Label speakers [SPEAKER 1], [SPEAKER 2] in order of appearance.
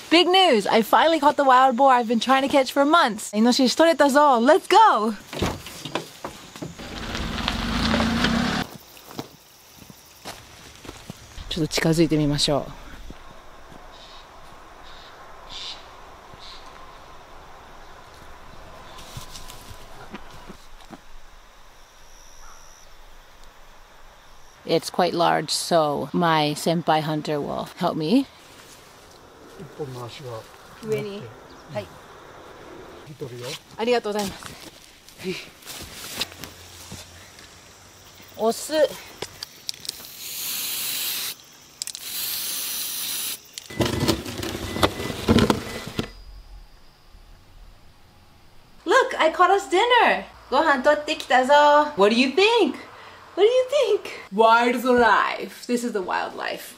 [SPEAKER 1] Big news! I finally caught the wild boar I've been trying to catch for months. イノシシ取れたぞ! Let's go! ちょっと近づいてみましょう。It's quite large, so my senpai hunter will help me.
[SPEAKER 2] 一本の足が
[SPEAKER 1] 上に、はい。
[SPEAKER 2] 引き取るよ。
[SPEAKER 1] ありがとうございます。押す。Look, I caught us dinner. ご飯取ってきたぞ。What do you think? What do you think? Wildlife. This is the wildlife.